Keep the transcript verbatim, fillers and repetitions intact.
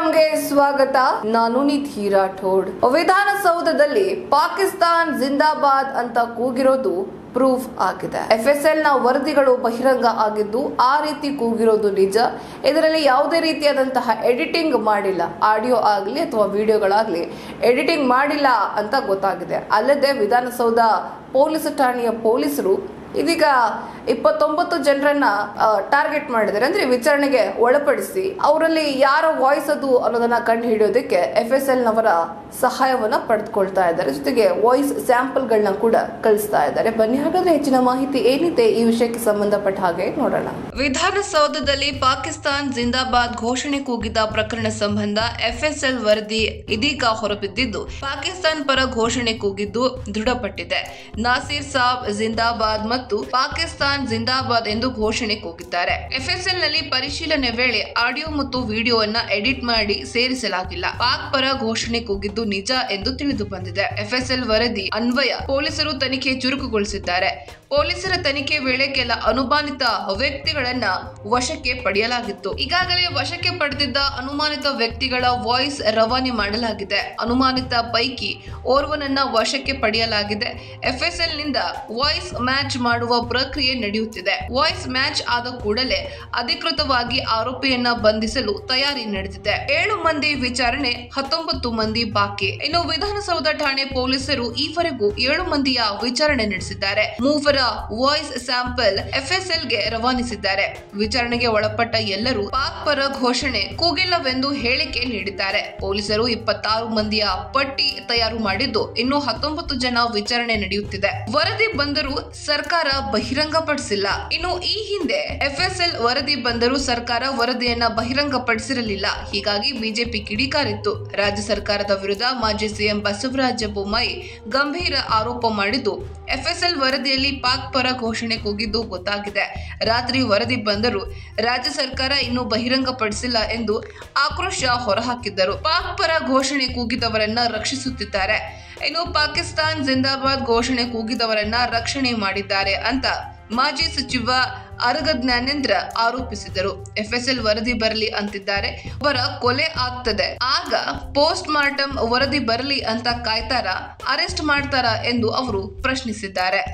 ಗೆ ಸ್ವಾಗತ. ನಾನು ನಿಧಿ ರಾಠೋಡ್. ವಿಧಾನಸೌಧದಲ್ಲಿ ಪಾಕಿಸ್ತಾನ್ ಜಿಂದಾಬಾದ್ ಅಂತ ಕೂಗಿರೋದು ಪ್ರೂಫ್ ಆಗಿದೆ. ಎಫ್ಎಸ್ಎಲ್ ನ ವರದಿಗಳು ಬಹಿರಂಗ ಆಗಿದ್ದು ಆ ರೀತಿ ಕೂಗಿರೋದು ನಿಜ. ಇದರಲ್ಲಿ ಯಾವುದೇ ರೀತಿಯಾದಂತಹ ಎಡಿಟಿಂಗ್ ಮಾಡಿಲ್ಲ. ಆಡಿಯೋ ಆಗಲಿ ಅಥವಾ ವಿಡಿಯೋಗಳಾಗ್ಲಿ ಎಡಿಟಿಂಗ್ ಮಾಡಿಲ್ಲ ಅಂತ ಗೊತ್ತಾಗಿದೆ. ಅಲ್ಲದೆ ವಿಧಾನಸೌಧ ಪೊಲೀಸ್ ಠಾಣೆಯ ಪೊಲೀಸರು ಇದೀಗ ಇಪ್ಪತ್ತೊಂಬತ್ತು ಜನರನ್ನ ಟಾರ್ಗೆಟ್ ಮಾಡಿದ್ದಾರೆ. ಅಂದ್ರೆ ವಿಚಾರಣೆಗೆ ಒಳಪಡಿಸಿ ಅವರಲ್ಲಿ ಯಾರ ವಾಯ್ಸ್ ಅದು ಅನ್ನೋದನ್ನ ಕಂಡು ಹಿಡಿಯೋದಕ್ಕೆ ಎಫ್ ಎಸ್ ಎಲ್ ನವರ ಸಹಾಯವನ್ನ ಪಡೆದುಕೊಳ್ತಾ ಇದ್ದಾರೆ. ಜೊತೆಗೆ ವಾಯ್ಸ್ ಸ್ಯಾಂಪಲ್ ಗಳನ್ನ ಕೂಡ ಕಳಿಸ್ತಾ ಇದ್ದಾರೆ. ಬನ್ನಿ ಹಾಗಾದ್ರೆ ಹೆಚ್ಚಿನ ಮಾಹಿತಿ ಏನಿದೆ ಈ ವಿಷಯಕ್ಕೆ ಸಂಬಂಧಪಟ್ಟ ಹಾಗೆ ನೋಡೋಣ. ವಿಧಾನಸೌಧದಲ್ಲಿ ಪಾಕಿಸ್ತಾನ್ ಜಿಂದಾಬಾದ್ ಘೋಷಣೆ ಕೂಗಿದ ಪ್ರಕರಣ ಸಂಬಂಧ ಎಫ್ ಎಸ್ ಎಲ್ ವರದಿ ಇದೀಗ ಹೊರಬಿದ್ದಿದ್ದು ಪಾಕಿಸ್ತಾನ್ ಪರ ಘೋಷಣೆ ಕೂಗಿದ್ದು ದೃಢಪಟ್ಟಿದೆ. ನಾಸೀರ್ ಸಾಬ್ ಜಿಂದಾಬಾದ್ ಮತ್ತು ಪಾಕಿಸ್ತಾನ್ ಜಿಂದಾಬಾದ್ ಎಂದು ಘೋಷಣೆ ಕೂಗಿದ್ದಾರೆ. ಎಫ್ಎಸ್ಎಲ್ ನಲ್ಲಿ ಪರಿಶೀಲನೆ ವೇಳೆ ಆಡಿಯೋ ಮತ್ತು ವಿಡಿಯೋವನ್ನ ಎಡಿಟ್ ಮಾಡಿ ಸೇರಿಸಲಾಗಿಲ್ಲ. ಪಾಕ್ ಪರ ಘೋಷಣೆ ಕೂಗಿದ್ದು ನಿಜ ಎಂದು ತಿಳಿದು ಬಂದಿದೆ. ಎಫ್ಎಸ್ಎಲ್ ವರದಿ ಅನ್ವಯ ಪೊಲೀಸರು ತನಿಖೆ ಚುರುಕುಗೊಳಿಸಿದ್ದಾರೆ. ಪೊಲೀಸರ ತನಿಖೆ ವೇಳೆ ಕೆಲ ಅನುಮಾನಿತ ವ್ಯಕ್ತಿಗಳನ್ನ ವಶಕ್ಕೆ ಪಡೆಯಲಾಗಿತ್ತು. ಈಗಾಗಲೇ ವಶಕ್ಕೆ ಪಡೆದಿದ್ದ ಅನುಮಾನಿತ ವ್ಯಕ್ತಿಗಳ ವಾಯ್ಸ್ ರವಾನೆ ಮಾಡಲಾಗಿದೆ. ಅನುಮಾನಿತ ಪೈಕಿ ಓರ್ವನನ್ನ ವಶಕ್ಕೆ ಪಡೆಯಲಾಗಿದೆ. ಎಫ್ಎಸ್ಎಲ್ ನಿಂದ ವಾಯ್ಸ್ ಮ್ಯಾಚ್ ಮಾಡುವ ಪ್ರಕ್ರಿಯೆ ನಡೆಯುತ್ತಿದೆ. ವಾಯ್ಸ್ ಮ್ಯಾಚ್ ಆದ ಕೂಡಲೇ ಅಧಿಕೃತವಾಗಿ ಆರೋಪಿಯನ್ನ ಬಂಧಿಸಲು ತಯಾರಿ ನಡೆದಿದೆ. ಏಳು ಮಂದಿ ವಿಚಾರಣೆ, ಹತ್ತೊಂಬತ್ತು ಮಂದಿ ಬಾಕಿ. ಇನ್ನು ವಿಧಾನಸೌಧ ಠಾಣೆ ಪೊಲೀಸರು ಈವರೆಗೂ ಏಳು ಮಂದಿಯ ವಿಚಾರಣೆ ನಡೆಸಿದ್ದಾರೆ. ಮೂವರ ವಾಯ್ಸ್ ಸ್ಯಾಂಪಲ್ ಎಫ್ಎಸ್ಎಲ್ ಗೆ ರವಾನಿಸಿದ್ದಾರೆ. ವಿಚಾರಣೆಗೆ ಒಳಪಟ್ಟ ಎಲ್ಲರೂ ಪಾಕ್ ಪರ ಘೋಷಣೆ ಕೂಗಿಲ್ಲವೆಂದು ಹೇಳಿಕೆ ನೀಡಿದ್ದಾರೆ. ಪೊಲೀಸರು ಇಪ್ಪತ್ತಾರು ಮಂದಿಯ ಪಟ್ಟಿ ತಯಾರು ಮಾಡಿದ್ದು ಇನ್ನು ಹತ್ತೊಂಬತ್ತು ಜನ ವಿಚಾರಣೆ ನಡೆಯುತ್ತಿದೆ. ವರದಿ ಬಂದರೂ ಸರ್ಕಾರ ಬಹಿರಂಗಪಡಿಸಿಲ್ಲ. ಇನ್ನು ಈ ಹಿಂದೆ ಎಫ್ಎಸ್ಎಲ್ ವರದಿ ಬಂದರೂ ಸರ್ಕಾರ ವರದಿಯನ್ನ ಬಹಿರಂಗಪಡಿಸಿರಲಿಲ್ಲ. ಹೀಗಾಗಿ ಬಿಜೆಪಿ ಕಿಡಿಕಾರಿತ್ತು. ರಾಜ್ಯ ಸರ್ಕಾರದ ವಿರುದ್ಧ ಮಾಜಿ ಸಿಎಂ ಬಸವರಾಜ ಬೊಮ್ಮಾಯಿ ಗಂಭೀರ ಆರೋಪ ಮಾಡಿದ್ದು ಎಫ್ಎಸ್ಎಲ್ ವರದಿಯಲ್ಲಿ ಪಾಕ್ ಪರ ಘೋಷಣೆ ಕೂಗಿದ್ದು ಗೊತ್ತಾಗಿದೆ. ರಾತ್ರಿ ವರದಿ ಬಂದರೂ ರಾಜ್ಯ ಸರ್ಕಾರ ಇನ್ನೂ ಬಹಿರಂಗಪಡಿಸಿಲ್ಲ ಎಂದು ಆಕ್ರೋಶ ಹೊರಹಾಕಿದ್ದರು. ಪಾಕ್ ಪರ ಘೋಷಣೆ ಕೂಗಿದವರನ್ನ ರಕ್ಷಿಸುತ್ತಿದ್ದಾರೆ. ಇನ್ನು ಪಾಕಿಸ್ತಾನ್ ಜಿಂದಾಬಾದ್ ಘೋಷಣೆ ಕೂಗಿದವರನ್ನ ರಕ್ಷಣೆ ಮಾಡಿದ್ದಾರೆ ಅಂತ ಮಾಜಿ ಸಚಿವ ಅರಗ ಜ್ಞಾನೇಂದ್ರ ಆರೋಪಿಸಿದರು. ಎಫ್ಎಸ್ಎಲ್ ವರದಿ ಬರಲಿ ಅಂತಿದ್ದಾರೆ. ಅವರ ಕೊಲೆ ಆಗ್ತದೆ, ಆಗ ಪೋಸ್ಟ್ ಮಾರ್ಟಮ್ ವರದಿ ಬರಲಿ ಅಂತ ಕಾಯ್ತಾರ, ಅರೆಸ್ಟ್ ಮಾಡ್ತಾರ ಎಂದು ಅವರು ಪ್ರಶ್ನಿಸಿದ್ದಾರೆ.